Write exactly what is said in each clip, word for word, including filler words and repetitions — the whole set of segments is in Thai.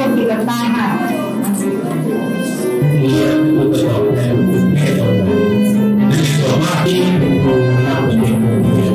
วมกิจกรรมค่ะมีผู้ประกอบการแม่ต่อไปในส่วนมากที่เป็นครูนะครับเป็นเด็กเรียน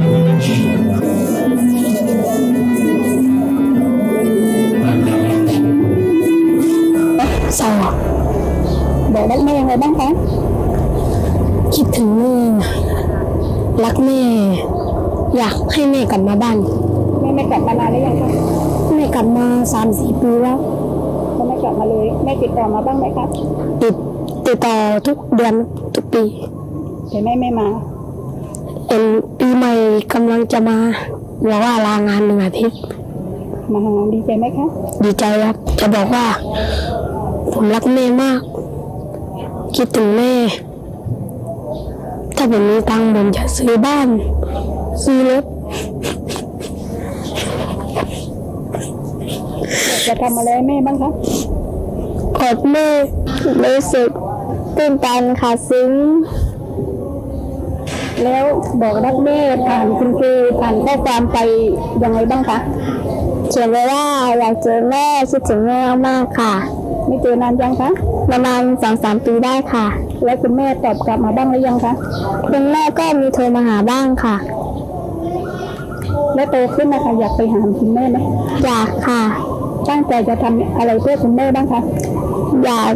สอบบอกได้แม่ยังไงบ้างคะคิดถึงแม่รักแม่อยากให้แม่กลับมาบ้านแม่ไม่กลับมานานหรือยังคะแม่กลับมาสามสี่ปีแล้วเขาไม่กลับมาเลยแม่ติดต่อมาบ้างไหมคะติดติดต่อทุกเดือนทุกปีแต่แม่ไม่มาเอ็นปีใหม่กำลังจะมาบอกว่าลางานหนึ่งอาทิตย์มาดีใจไหมคะดีใจครับจะบอกว่าผมรักแม่มากคิดถึงแม่ถ้าผมมีตังค์ผมจะซื้อบ้านซื้อรถจะทำอะไรแม่บ้างคะกอดแม่รู้สึกตื่นตันค่ะซึ้งแล้วบอกรักแม่ผ่านคุณครูผ่านข้อความไปยังไงบ้างคะเขียนไว้ว่าอยากเจอแม่คิดถึงแม่มากค่ะไม่เจอนานยังคะประมาณสองสามปีได้ค่ะแล้วคุณแม่ตอบกลับมาบ้างหรือยังคะคุณแม่ก็มีโทรมาหาบ้างค่ะแล้วโตขึ้นนะคะอยากไปหาคุณแม่ไหมอยากค่ะตั้งใจจะทำอะไรเพื่อคุณแม่บ้างคะอยาก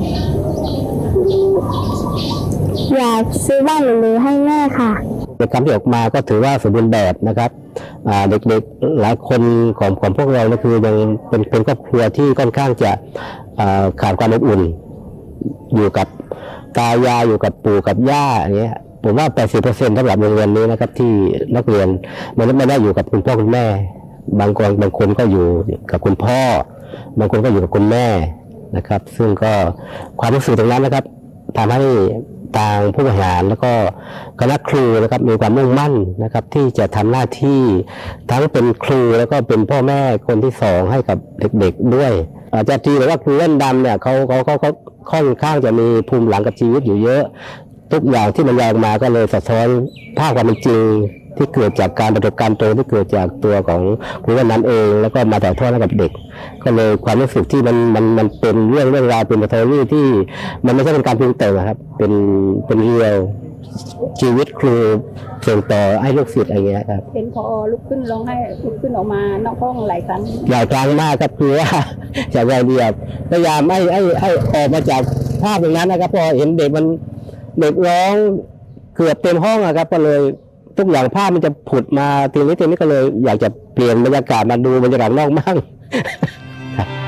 อยากซื้อบ้านหรือให้แม่ค่ะกิจกรรมที่ออกมาก็ถือว่าสมบูรณ์แบบนะครับเด็กๆหลายคนของของพวกเราก็คือยังเป็นเป็นครอบครัวที่ค่อนข้างจะขาดความอบอุ่นอยู่กับตายายอยู่กับปู่กับย่าอย่างเงี้ยผมว่า แปดสิบเปอร์เซ็นต์ สำหรับโรงเรียนนี้นะครับที่นักเรียนมันไม่ได้อยู่กับคุณพ่อคุณแม่บางคนบางคนก็อยู่กับคุณพ่อบางคนก็อยู่กับคุณแม่นะครับซึ่งก็ความรู้สึกตรงนั้นนะครับทำให้ทางผู้บริหารแล้วก็คณะครูนะครับมีความมุ่งมั่นนะครับที่จะทำหน้าที่ทั้งเป็นครูแล้วก็เป็นพ่อแม่คนที่สองให้กับเด็กๆด้วยอาจจะทีหรือว่าครูเล่นดำเนี่ยเขาเขาเขาเขาค่อนข้างจะมีภูมิหลังกับชีวิตอยู่เยอะทุกอย่างที่มันยาวมาก็เลยสะท้อนภาพความเป็นจริงที่เกิดจากการประสบการณ์ตรงที่เกิดจากตัวของครูเล่นนั้นเองแล้วก็มาถ่ายทอดให้กับเด็กก็เลยความรู้สึกที่มันมันมันเป็นเรื่องเรื่องราวเป็นสตอรี่ที่มันไม่ใช่เป็นการปรุงแต่งครับเป็นเป็นเรียลชีวิตครูส่งต่อให้ลูกศิษย์อะไรเงี้ยครับเห็นพอลุกขึ้นร้องไห้ลุกขึ้นออกมานอกห้องหลายครั้งหลายครั้งมากครับคือว่าจากไอเดียพยายามให้ให้ให้ออกมาจากภาพตรงนั้นนะครับพอเห็นเด็กมันเด็กร้องเกือบเต็มห้องนะครับก็เลยทุกอย่างภาพมันจะผุดมาทีนี้ทีนี้ก็เลยอยากจะเปลี่ยนบรรยากาศมาดูบรรยากาศนอกบ้าง